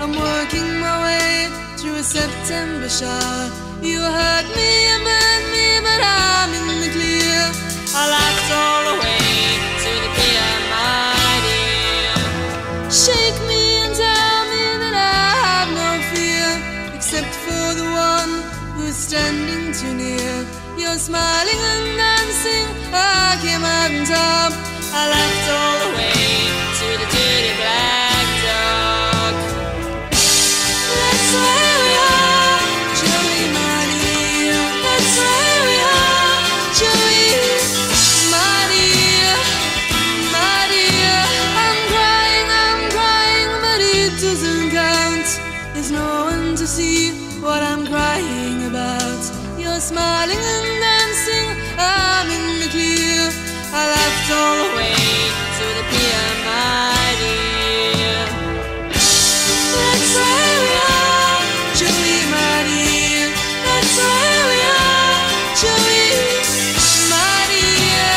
I'm working my way through a September shower. You hurt me and burned me, but I'm in the clear. I laughed all the way to the pier, my dear. Shake me and tell me that I have no fear, except for the one who's standing too near. You're smiling and dancing like a mountain top. I laughed all the way to the dirty black dog. That's where we are, Joey, my dear. That's where we are, Joey, my dear, my dear. I'm crying, but it doesn't count. There's no one to see what I'm crying about. You're smiling and dancing, I'm in the clear. I laughed all the way to the pier, my dear. That's where we are, Joey, my dear. That's where we are, Joey, my dear.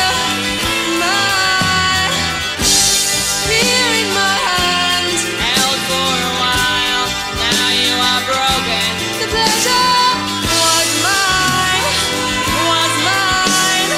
My fear in my hands, Held for a while, now you are broken. the pleasure was mine, was mine.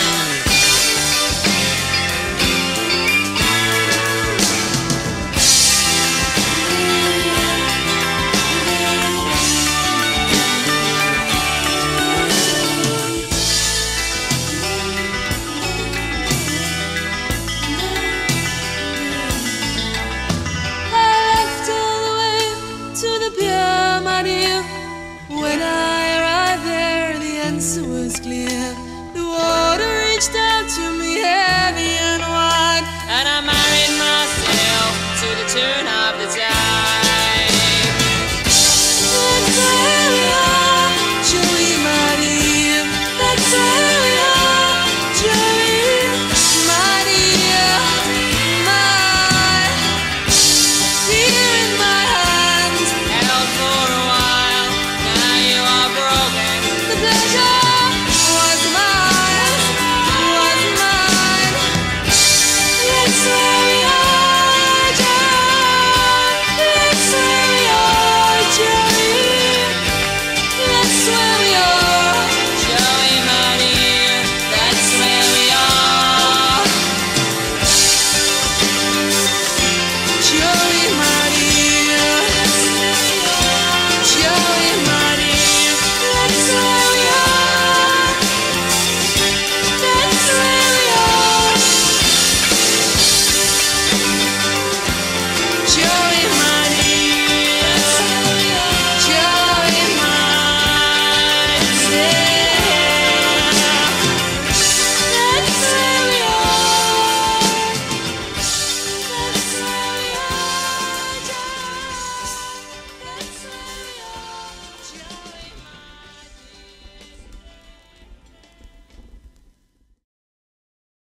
I left all the way to the pier, my dear. When I arrived there, the answer was clear. The water reached out to me heavy and wide. And I married myself to the tune of the tide. That's where we are, Joey, my dear. That's where we are, Joey, my dear. My fear in my hands, Held for a while, now you are broken. the pleasure